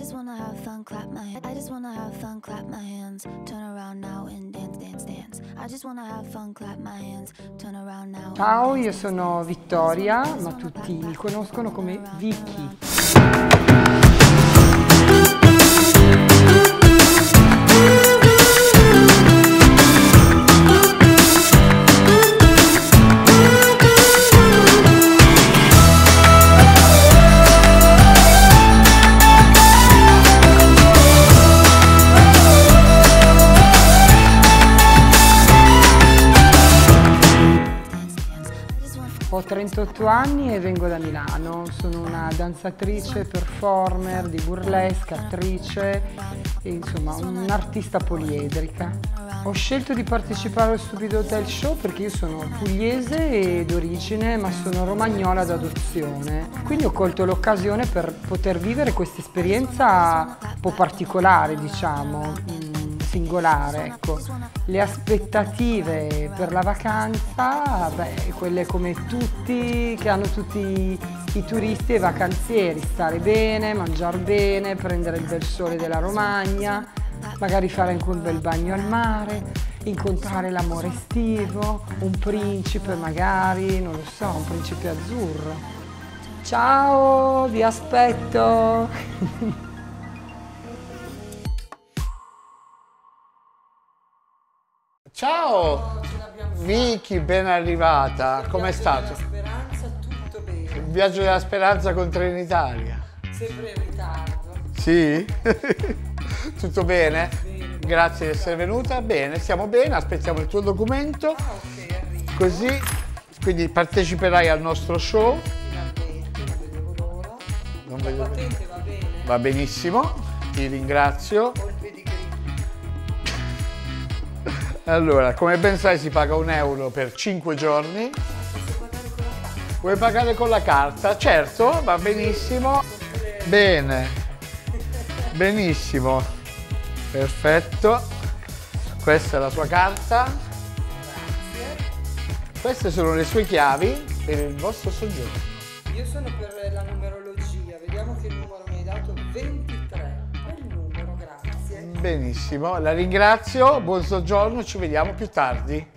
just wanna have fun, clap my hands. I just wanna have fun, clap my hands. Turn around now and dance, dance, dance. I just wanna have fun, clap my hands. Turn around now. Ciao, io sono Vittoria, ma tutti mi conoscono come Vicky. Ho 38 anni e vengo da Milano, sono una danzatrice, performer di burlesque, attrice e insomma un'artista poliedrica. Ho scelto di partecipare allo Stupido Hotel Show perché io sono pugliese d'origine ma sono romagnola d'adozione, quindi ho colto l'occasione per poter vivere questa esperienza un po' particolare, diciamo, singolare, ecco. Le aspettative per la vacanza, beh, quelle come tutti, che hanno tutti i turisti e i vacanzieri, stare bene, mangiare bene, prendere il bel sole della Romagna, magari fare anche un bel bagno al mare, incontrare l'amore estivo, un principe magari, non lo so, un principe azzurro. Ciao, vi aspetto! Ciao Vicky, ben arrivata. Com'è stato? Speranza, tutto bene. Il viaggio della speranza con Trenitalia. Sempre in ritardo. Sì? Tutto bene? Bene. Grazie di essere venuta. Bene, stiamo bene, aspettiamo il tuo documento. Ok, arrivo. Così, quindi parteciperai al nostro show. Finalmente, non vedevo l'ora. Non La vedo bene. patente va bene? Va benissimo, ti ringrazio. Ho il pedigree. Allora, come ben sai si paga €1 per 5 giorni. Posso pagare con la carta? Vuoi pagare con la carta? Certo, va benissimo. Bene, benissimo, perfetto. Questa è la sua carta. Grazie. Queste sono le sue chiavi per il vostro soggiorno. Io sono per la numerologia, vediamo che numero mi hai dato, 23. È il numero, grazie. Benissimo, la ringrazio, buon soggiorno, ci vediamo più tardi.